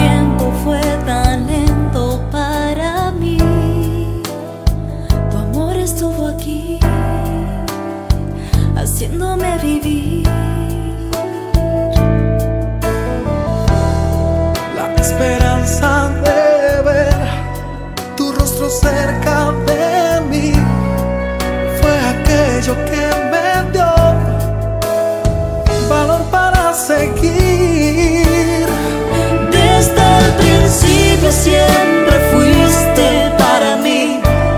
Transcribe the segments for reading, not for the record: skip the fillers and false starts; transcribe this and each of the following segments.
tiempo fue tan lento para mí. Tu amor estuvo aquí, haciéndome vivir. La esperanza de ver tu rostro cerca de mí fue aquello que me dio valor para seguir. Desde el principio siempre fuiste para mí,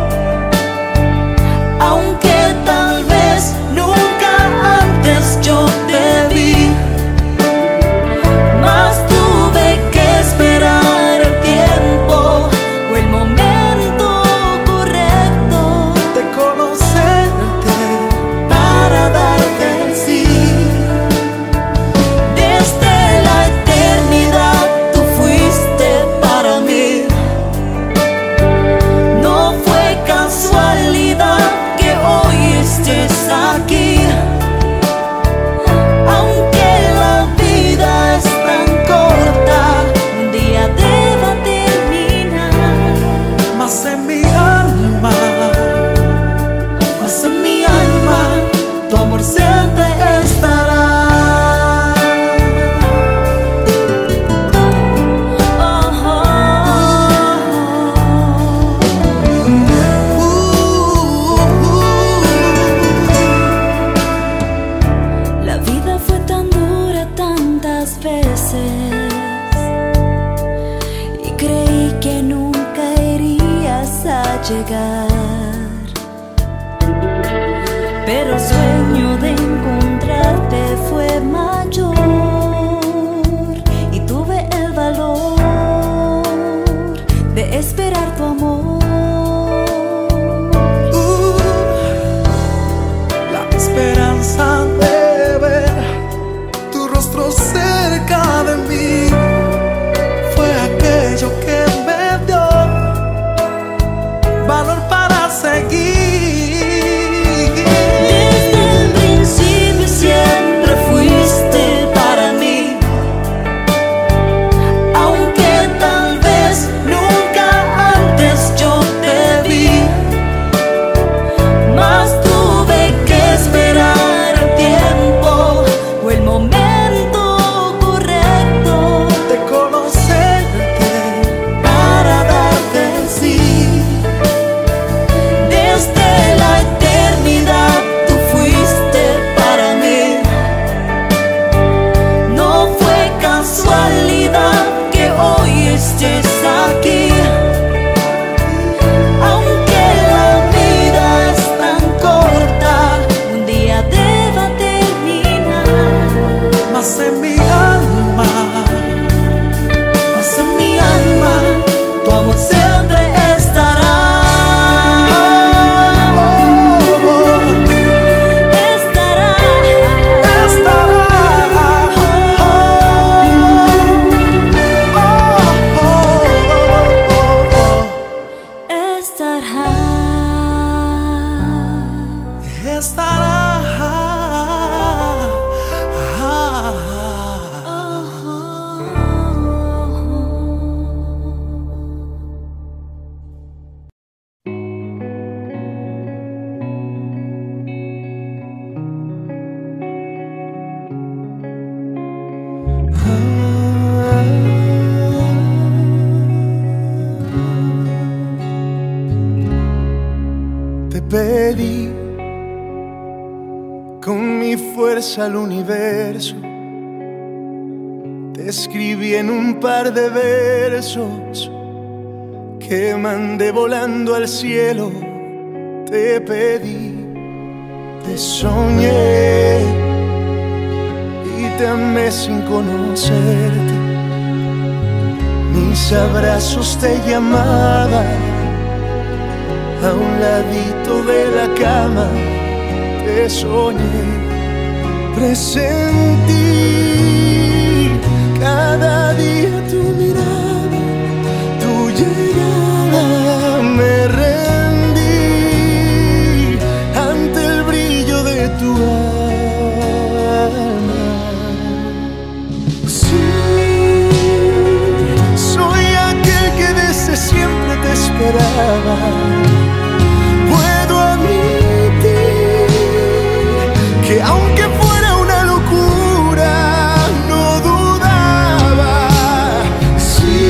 aunque tal vez nunca antes yo te vi. Mas tuve que esperar el tiempo o el momento correcto De conocerte para darte el sí. Desde la eternidad tú fuiste para mí. No fue casualidad que hoy estés aquí. Aunque la vida es tan corta, un día deba terminar. más en mi alma, Mas en mi alma tu amor siempre estará. La vida fue tan dura tantas veces y creí que nunca irías a llegar, pero el sueño de encontrarte fue mayor y tuve el valor de esperar tu amor. la esperanza de ver tu rostro cerca de mí fue aquello que me dio valor para seguir. Desde el principio siempre fuiste para mí, aunque tal vez nunca antes yo te vi. Mas tuve que esperar el tiempo o el momento correcto De conocerte para darte el sí. Desde la eternidad tú fuiste para mí. No fue casualidad que hoy estés aquí. Aunque la vida es tan corta, un día deba terminar. más en mi alma, Mas en mi alma tu amor siempre estará. Estará. Te pedí con mi fuerza al universo, te escribí en un par de versos que mandé volando al cielo. Te pedí, te soñé y te amé sin conocerte. Mis abrazos te llamaban, a un ladito de la cama te soñé. Presentí cada día tu mirada, tu llegada. Me rendí ante el brillo de tu alma. Sí, esperaba. Puedo admitir que aunque fuera una locura, no dudaba. Sí,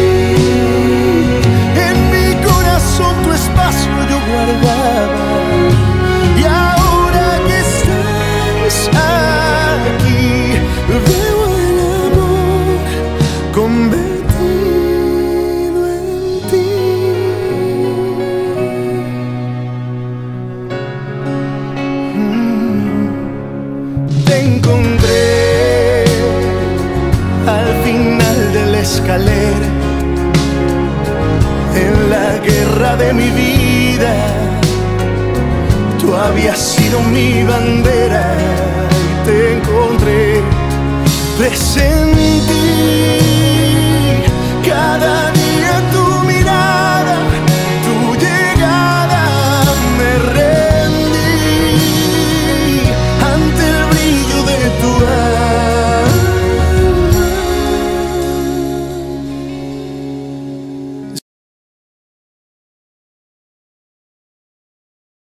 en mi corazón tu espacio yo guardaba. Y ahora que estás aquí, veo el amor convertido en ti. Te encontré al final de la escalera, en la guerra de mi vida. Tú habías sido mi bandera y te encontré presente